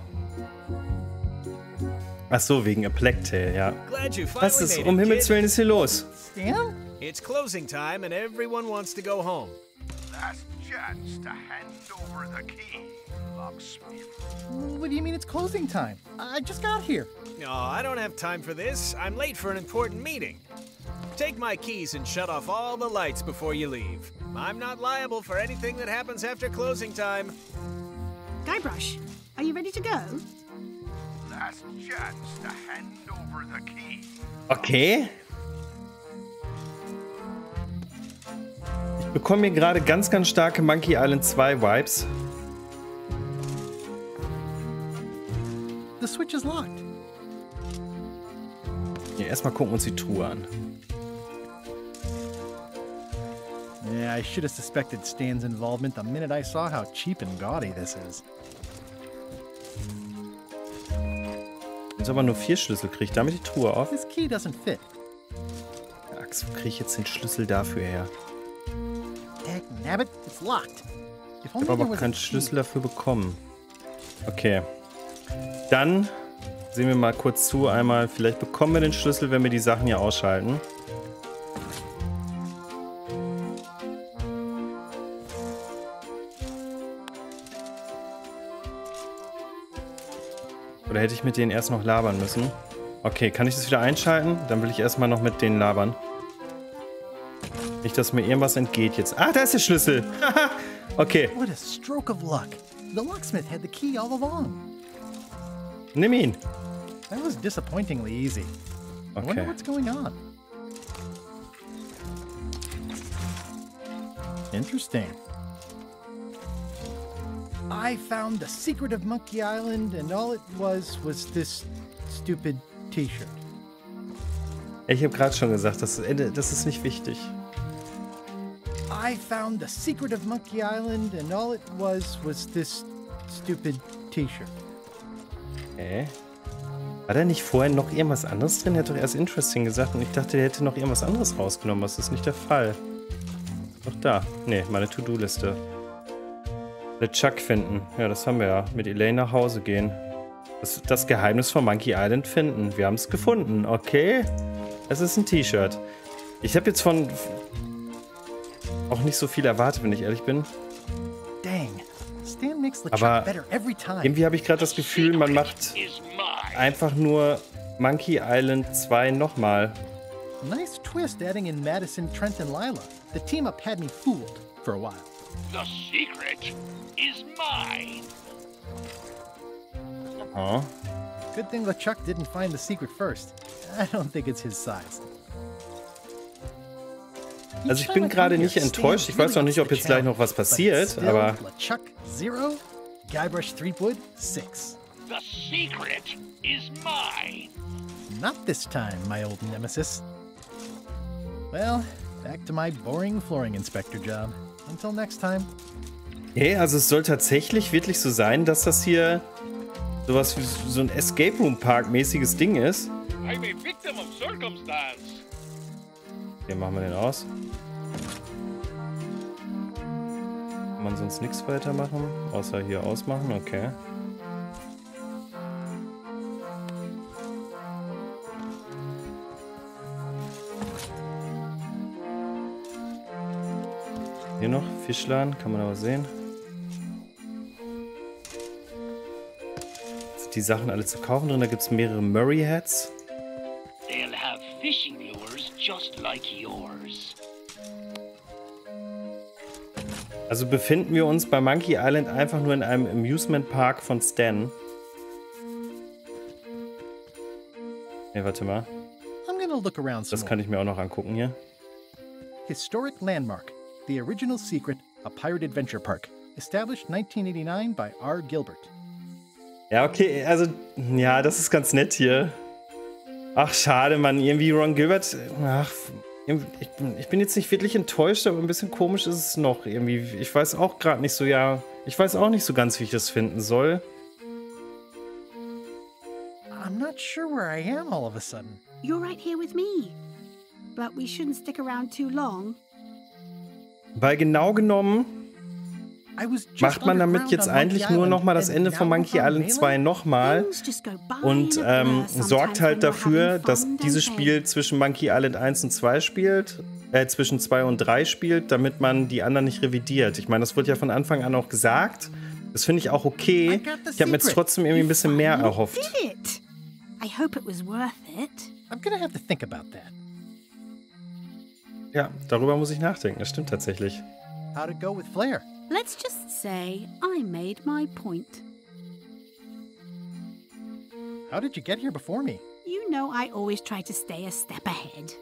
Ach so, wegen A Plague Tale, ja. Was ist um Himmels Willen ist hier los? Stan? It's closing time and everyone wants to go home. Last chance to hand over the key, locksmith. What do you mean it's closing time? I just got here. No, I don't have time for this. I'm late for an important meeting. Take my keys and shut off all the lights before you leave. I'm not liable for anything that happens after closing time. Guybrush, are you ready to go? Last chance to hand over the key. Okay. Ich bekomme hier gerade ganz, ganz starke Monkey Island zwei Vibes. The switch is locked. Ja, erstmal gucken wir uns die Truhe an. Yeah, I should have suspected Stan's involvement the minute I saw how cheap and gaudy this is. Jetzt aber nur vier Schlüssel. Kriege ich damit die Truhe auf? This key doesn't fit. Axt, wo kriege ich jetzt den Schlüssel dafür her? Dagnabbit, it's locked. If Ich only habe there aber was a keinen key. Schlüssel dafür bekommen. Okay. Dann sehen wir mal kurz zu. Einmal, vielleicht bekommen wir den Schlüssel, wenn wir die Sachen hier ausschalten. Oder hätte ich mit denen erst noch labern müssen? Okay, kann ich das wieder einschalten? Dann will ich erstmal noch mit denen labern. Nicht, dass mir irgendwas entgeht jetzt. Ah, da ist der Schlüssel. Okay. What a stroke of luck. The locksmith had the key all along. Nimm ihn. That was disappointingly easy. I wonder Okay. what's going on. Interesting. I found the secret of Monkey Island, and all it was was this stupid T-shirt. Ich habe gerade schon gesagt, das ist, das ist nicht wichtig. I found the secret of Monkey Island, and all it was was this stupid T-shirt. Okay. War da nicht vorher noch irgendwas anderes drin? Er hat doch erst interesting gesagt und ich dachte, der hätte noch irgendwas anderes rausgenommen. Das ist nicht der Fall. Doch da. Nee, meine To-Do-Liste. LeChuck finden. Ja, das haben wir ja. Mit Elaine nach Hause gehen. Das, das Geheimnis von Monkey Island finden. Wir haben es gefunden. Okay. Es ist ein T-Shirt. Ich habe jetzt von auch nicht so viel erwartet, wenn ich ehrlich bin. Dang. Stan makes LeChuck Aber better every time. irgendwie habe ich gerade das Gefühl, man macht einfach nur Monkey Island zwei nochmal. Nice twist adding in Madison, Trent, and Lila. The team up had me fooled for a while. The secret is mine. Oh. Good thing LeChuck didn't find the secret first. I don't think it's his size. Also ich bin gerade nicht enttäuscht. Ich weiß noch nicht, ob jetzt gleich noch was passiert, aber LeChuck zero, Guybrush Threepwood six. The secret is mine. Not this time, my old nemesis. Well, back to my boring flooring inspector job. Until next time. Okay, also es soll tatsächlich wirklich so sein, dass das hier sowas wie so ein Escape Room Park mäßiges Ding ist. I'm a victim of circumstance. Hier machen wir den aus. Kann man sonst nichts weitermachen, außer hier ausmachen, okay. Hier noch Fischladen, kann man aber sehen. Sind die Sachen alle zu kaufen drin? Da gibt es mehrere Murray Hats. They'll have fishing lures just like yours. Also befinden wir uns bei Monkey Island einfach nur in einem Amusement Park von Stan. Ne, warte mal. I'm gonna look around some Das kann ich mir auch noch angucken hier. Historic landmark. The original secret, a pirate adventure park. Established nineteen eighty-nine by R. Gilbert. Ja, okay, also, ja, das ist ganz nett hier. Ach, schade, Mann. Irgendwie Ron Gilbert. Ach, ich bin, ich bin jetzt nicht wirklich enttäuscht, aber ein bisschen komisch ist es noch. Irgendwie, ich weiß auch gerade nicht so, ja. Ich weiß auch nicht so ganz, wie ich das finden soll. I'm not sure where I am all of a sudden. You're right here with me. But we shouldn't stick around too long. Weil genau genommen macht man damit jetzt eigentlich nur nochmal das Ende von Monkey Island zwei nochmal und ähm, sorgt halt dafür, dass dieses Spiel zwischen Monkey Island eins und zwei spielt, äh, zwischen zwei und drei spielt, damit man die anderen nicht revidiert. Ich meine, das wird ja von Anfang an auch gesagt. Das finde ich auch okay. Ich habe mir jetzt trotzdem irgendwie ein bisschen mehr erhofft. I hope it was worth it. I'm gonna have to think about that. Ja, darüber muss ich nachdenken. Das stimmt tatsächlich. How'd it go with Flair? Let's just say I made my point. How did you get here before me? You know I always try to stay a step ahead.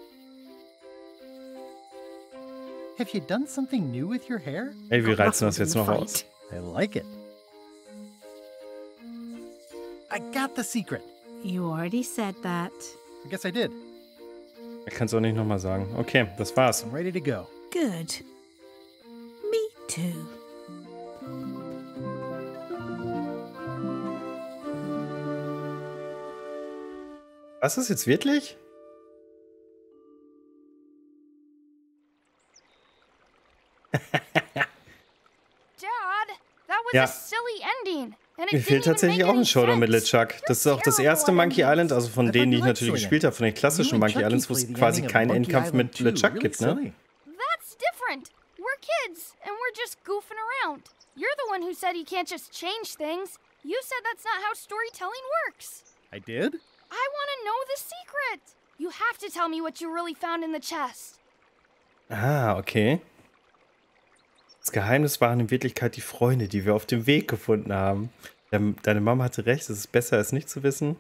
Have you done something new with your hair? Ey, wir reizen das jetzt noch aus. I like it. I got the secret. You already said that. I guess I did. Ich kann es auch nicht nochmal sagen. Okay, das war's. I'm ready to go. Good. Me too. Was ist jetzt wirklich? Dad, that was Ja. a silly ending. And Mir it fehlt didn't even tatsächlich make auch any ein Showdown mit sense. LeChuck. Das ist auch das erste Monkey Island, also von denen, die ich natürlich gespielt habe, von den klassischen Monkey Islands, wo es quasi keinen Endkampf mit LeChuck gibt, ne? That's different. We're kids, and we're just goofing around. You're the one who said you can't just change things. You said that's not how storytelling works. I did? I want to know the secret. You have to tell me what you really found in the chest. Ah, okay. Das Geheimnis waren in Wirklichkeit die Freunde, die wir auf dem Weg gefunden haben. Deine Mama hatte recht, es ist besser, es nicht zu wissen.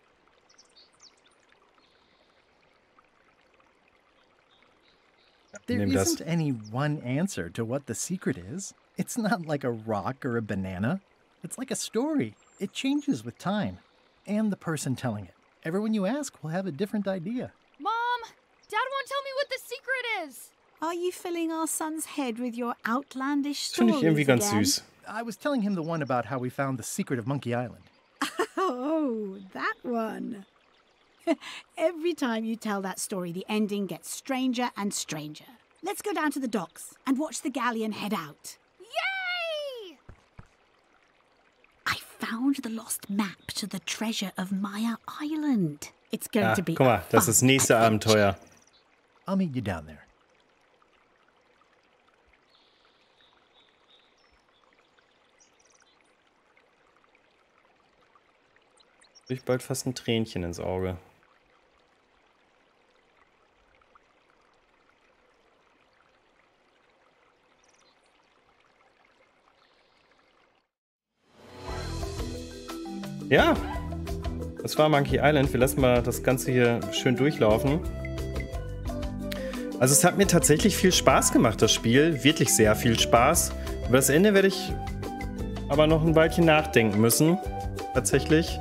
There Nimm das. isn't any one answer to what the secret is. It's not like a rock or a banana. It's like a story. It changes with time. And the person telling it. Everyone you ask will have a different idea. Mom, Dad won't tell me what the secret is. Are you filling our son's head with your outlandish Das finde stories ich irgendwie ganz again? süß. I was telling him the one about how we found the secret of Monkey Island. Oh, that one. Every time you tell that story, the ending gets stranger and stranger. Let's go down to the docks and watch the galleon head out. Yay! I found the lost map to the treasure of Maya Island. It's going Ah, to be guck mal, das ist das nächste Abenteuer. I'll meet you down there. Ich bald fast ein Tränchen ins Auge. Ja, das war Monkey Island. Wir lassen mal das Ganze hier schön durchlaufen. Also es hat mir tatsächlich viel Spaß gemacht, das Spiel. Wirklich sehr viel Spaß. Über das Ende werde ich aber noch ein Weilchen nachdenken müssen. Tatsächlich.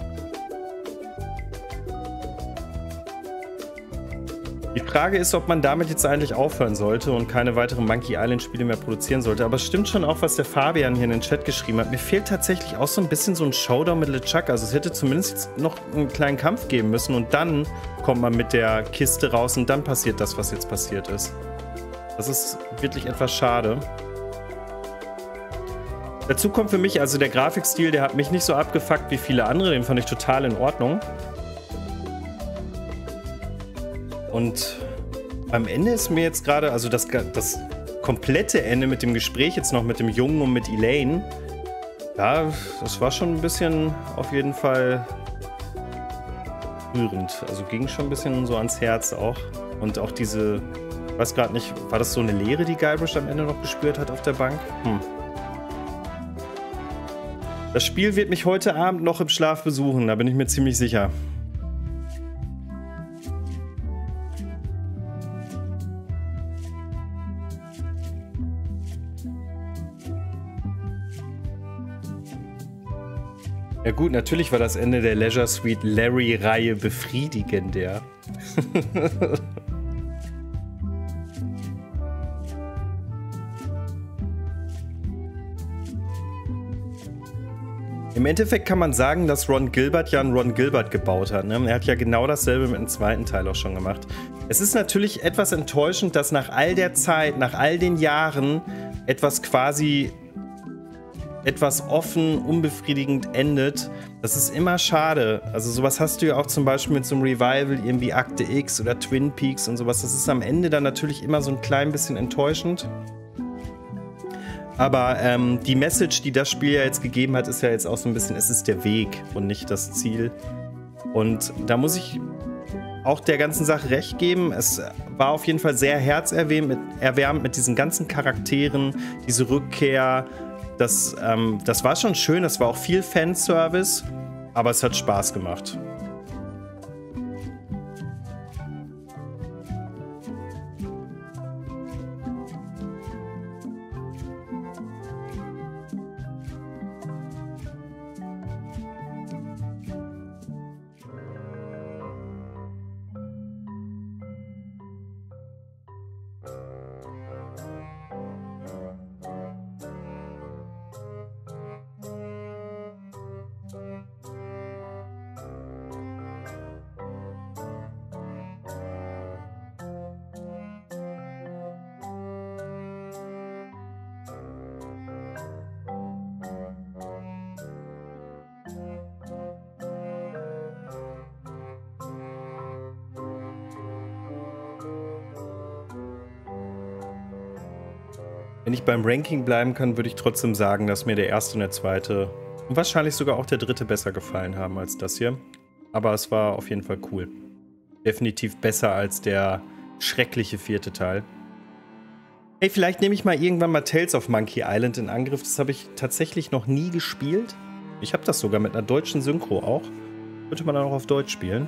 Die Frage ist, ob man damit jetzt eigentlich aufhören sollte und keine weiteren Monkey Island Spiele mehr produzieren sollte. Aber es stimmt schon auch, was der Fabian hier in den Chat geschrieben hat. Mir fehlt tatsächlich auch so ein bisschen so ein Showdown mit LeChuck. Also es hätte zumindest jetzt noch einen kleinen Kampf geben müssen und dann kommt man mit der Kiste raus und dann passiert das, was jetzt passiert ist. Das ist wirklich etwas schade. Dazu kommt für mich, also der Grafikstil, der hat mich nicht so abgefuckt wie viele andere. Den fand ich total in Ordnung. Und am Ende ist mir jetzt gerade, also das, das komplette Ende mit dem Gespräch jetzt noch mit dem Jungen und mit Elaine, ja, das war schon ein bisschen auf jeden Fall rührend. Also ging schon ein bisschen so ans Herz auch. Und auch diese, ich weiß gerade nicht, war das so eine Leere, die Guybrush am Ende noch gespürt hat auf der Bank? Hm. Das Spiel wird mich heute Abend noch im Schlaf besuchen, da bin ich mir ziemlich sicher. Ja gut, natürlich war das Ende der Leisure Suite Larry-Reihe befriedigender. Im Endeffekt kann man sagen, dass Ron Gilbert ja einen Ron Gilbert gebaut hat. Ne? Er hat ja genau dasselbe mit dem zweiten Teil auch schon gemacht. Es ist natürlich etwas enttäuschend, dass nach all der Zeit, nach all den Jahren etwas quasi etwas offen, unbefriedigend endet. Das ist immer schade. Also sowas hast du ja auch zum Beispiel mit so einem Revival, irgendwie Akte X oder Twin Peaks und sowas. Das ist am Ende dann natürlich immer so ein klein bisschen enttäuschend. Aber ähm, die Message, die das Spiel ja jetzt gegeben hat, ist ja jetzt auch so ein bisschen, es ist der Weg und nicht das Ziel. Und da muss ich auch der ganzen Sache recht geben. Es war auf jeden Fall sehr herzerwärmend mit, erwärmend mit diesen ganzen Charakteren, diese Rückkehr. Das, ähm, das war schon schön, das war auch viel Fanservice, aber es hat Spaß gemacht. Wenn ich beim Ranking bleiben kann, würde ich trotzdem sagen, dass mir der erste und der zweite und wahrscheinlich sogar auch der dritte besser gefallen haben als das hier. Aber es war auf jeden Fall cool. Definitiv besser als der schreckliche vierte Teil. Hey, vielleicht nehme ich mal irgendwann mal Tales of Monkey Island in Angriff. Das habe ich tatsächlich noch nie gespielt. Ich habe das sogar mit einer deutschen Synchro auch. Könnte man dann auch auf Deutsch spielen.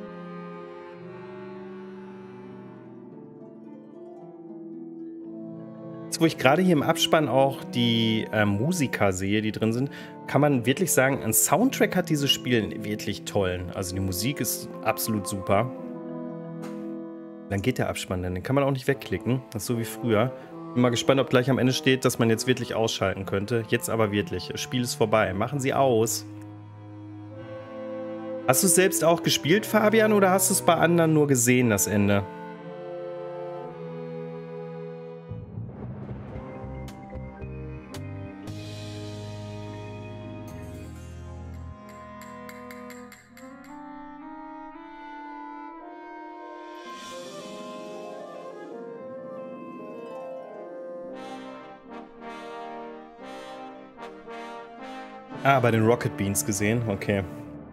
Wo ich gerade hier im Abspann auch die äh, Musiker sehe, die drin sind, kann man wirklich sagen, ein Soundtrack hat dieses Spiel einen wirklich tollen. Also die Musik ist absolut super. Dann geht der Abspann, denn den kann man auch nicht wegklicken. Das ist so wie früher. Bin mal gespannt, ob gleich am Ende steht, dass man jetzt wirklich ausschalten könnte. Jetzt aber wirklich. Das Spiel ist vorbei. Machen Sie aus. Hast du es selbst auch gespielt, Fabian, oder hast du es bei anderen nur gesehen, das Ende? Ah, bei den Rocket Beans gesehen, okay.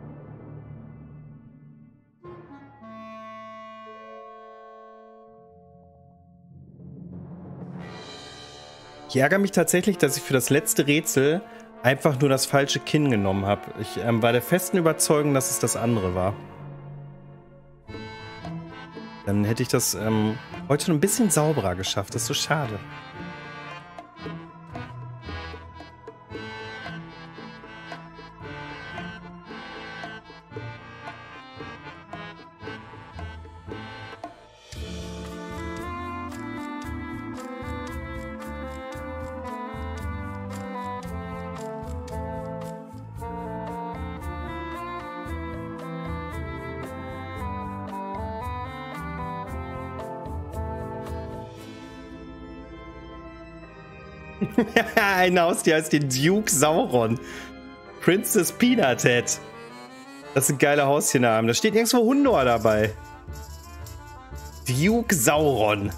Ich ärgere mich tatsächlich, dass ich für das letzte Rätsel einfach nur das falsche Kinn genommen habe. Ich ähm, war der festen Überzeugung, dass es das andere war. Dann hätte ich das ähm, heute ein bisschen sauberer geschafft. Das ist so schade. Ein Haustier heißt den Duke Sauron. Princess Peanut Head. Das sind geile Haustiernamen. Da steht nirgendwo Hundor dabei. Duke Sauron.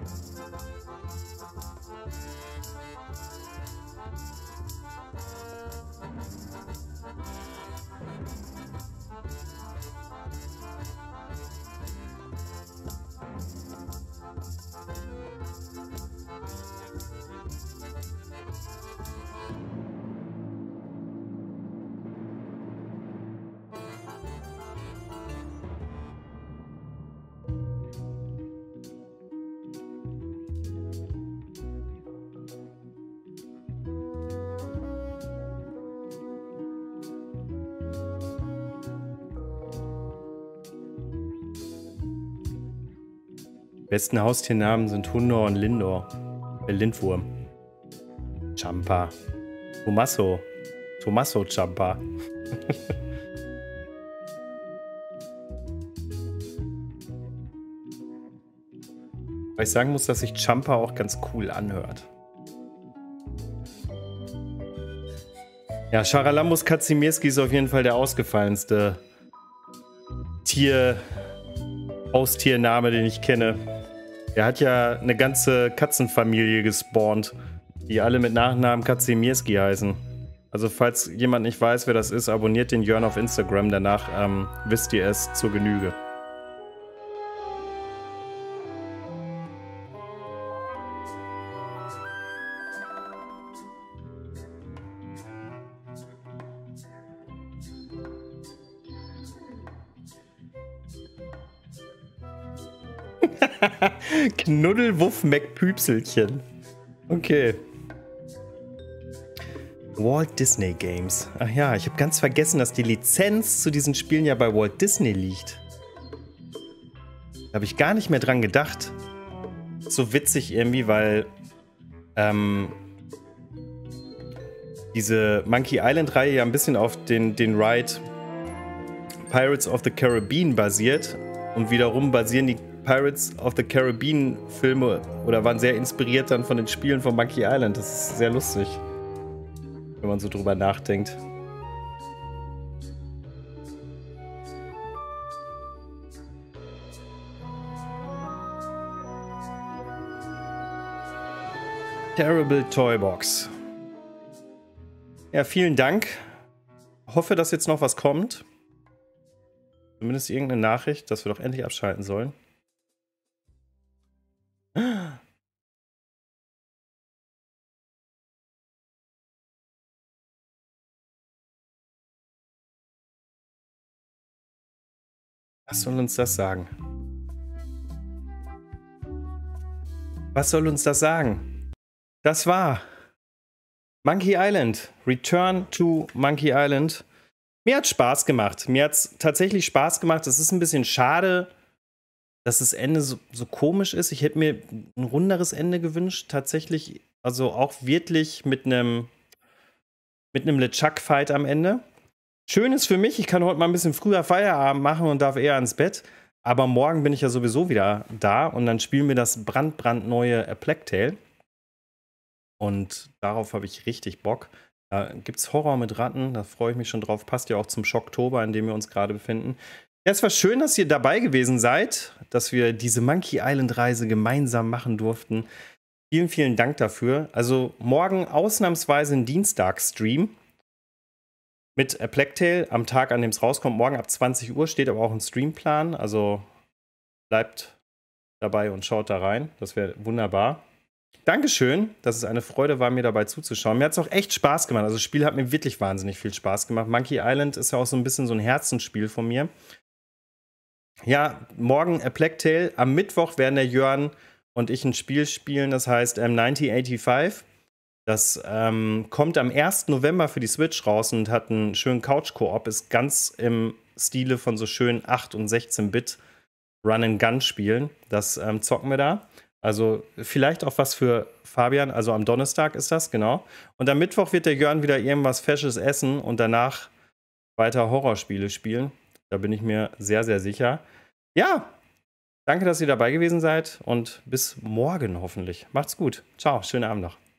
Besten Haustiernamen sind Hundor und Lindor. Äh, Lindwurm. Champa. Tommaso. Tommaso Champa. Weil ich sagen muss, dass sich Champa auch ganz cool anhört. Ja, Charalambos Kazimirski ist auf jeden Fall der ausgefallenste Tier, Haustiername, den ich kenne. Er hat ja eine ganze Katzenfamilie gespawnt, die alle mit Nachnamen Kazimirski heißen. Also falls jemand nicht weiß, wer das ist, abonniert den Jörn auf Instagram, danach ähm, wisst ihr es zur Genüge. Knuddelwuff McPüpselchen. Okay. Walt Disney Games. Ach ja, ich habe ganz vergessen, dass die Lizenz zu diesen Spielen ja bei Walt Disney liegt. Da habe ich gar nicht mehr dran gedacht. So witzig irgendwie, weil ähm, diese Monkey Island-Reihe ja ein bisschen auf den, den Ride Pirates of the Caribbean basiert. Und wiederum basieren die Pirates of the Caribbean Filme oder waren sehr inspiriert dann von den Spielen von Monkey Island. Das ist sehr lustig, wenn man so drüber nachdenkt. Terrible Toybox. Ja, vielen Dank. Hoffe, dass jetzt noch was kommt. Zumindest irgendeine Nachricht, dass wir doch endlich abschalten sollen. Was soll uns das sagen? Was soll uns das sagen? Das war Monkey Island. Return to Monkey Island. Mir hat Spaß gemacht. Mir hat es tatsächlich Spaß gemacht. Es ist ein bisschen schade, dass das Ende so, so komisch ist. Ich hätte mir ein runderes Ende gewünscht. Tatsächlich, also auch wirklich mit einem mit einem LeChuck-Fight am Ende. Schön ist für mich, ich kann heute mal ein bisschen früher Feierabend machen und darf eher ans Bett. Aber morgen bin ich ja sowieso wieder da und dann spielen wir das brandbrandneue A Plague Tale. Und darauf habe ich richtig Bock. Da gibt es Horror mit Ratten, da freue ich mich schon drauf. Passt ja auch zum Schocktober, in dem wir uns gerade befinden. Ja, es war schön, dass ihr dabei gewesen seid, dass wir diese Monkey Island Reise gemeinsam machen durften. Vielen, vielen Dank dafür. Also morgen ausnahmsweise ein Dienstagsstream. mit A Plague Tale am Tag, an dem es rauskommt. Morgen ab zwanzig Uhr steht aber auch ein Streamplan. Also bleibt dabei und schaut da rein. Das wäre wunderbar. Dankeschön, dass es eine Freude war, mir dabei zuzuschauen. Mir hat es auch echt Spaß gemacht. Also das Spiel hat mir wirklich wahnsinnig viel Spaß gemacht. Monkey Island ist ja auch so ein bisschen so ein Herzensspiel von mir. Ja, morgen A Plague Tale. Am Mittwoch werden der Jörn und ich ein Spiel spielen, das heißt ähm, neunzehnhundertfünfundachtzig. Das ähm, kommt am ersten November für die Switch raus und hat einen schönen Couch-Koop. Ist ganz im Stile von so schönen acht- und sechzehn-Bit Run-and-Gun-Spielen. Das ähm, zocken wir da. Also vielleicht auch was für Fabian. Also am Donnerstag ist das, genau. Und am Mittwoch wird der Jörn wieder irgendwas Fesches essen und danach weiter Horrorspiele spielen. Da bin ich mir sehr, sehr sicher. Ja, danke, dass ihr dabei gewesen seid und bis morgen hoffentlich. Macht's gut. Ciao, schönen Abend noch.